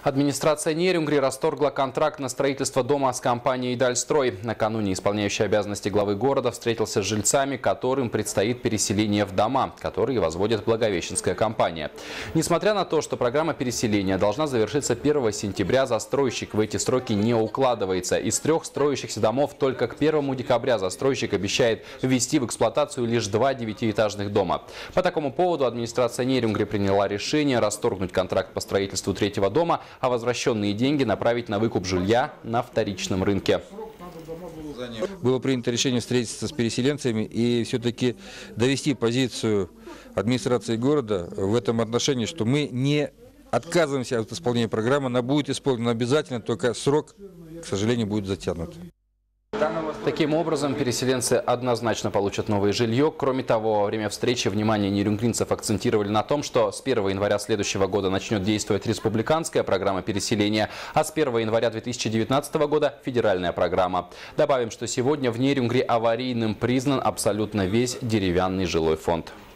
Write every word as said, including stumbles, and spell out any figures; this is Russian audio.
Администрация Нерюнгри расторгла контракт на строительство дома с компанией «Дальстрой». Накануне исполняющий обязанности главы города встретился с жильцами, которым предстоит переселение в дома, которые возводит Благовещенская компания. Несмотря на то, что программа переселения должна завершиться первого сентября, застройщик в эти сроки не укладывается. Из трех строящихся домов только к первому декабря застройщик обещает ввести в эксплуатацию лишь два девятиэтажных дома. По такому поводу администрация Нерюнгри приняла решение расторгнуть контракт по строительству третьего дома, а возвращенные деньги направить на выкуп жилья на вторичном рынке. Было принято решение встретиться с переселенцами и все-таки довести позицию администрации города в этом отношении, что мы не отказываемся от исполнения программы, она будет исполнена обязательно, только срок, к сожалению, будет затянут. Таким образом, переселенцы однозначно получат новое жилье. Кроме того, во время встречи внимание нерюнгринцев акцентировали на том, что с первого января следующего года начнет действовать республиканская программа переселения, а с первого января две тысячи девятнадцатого года федеральная программа. Добавим, что сегодня в Нерюнгри аварийным признан абсолютно весь деревянный жилой фонд.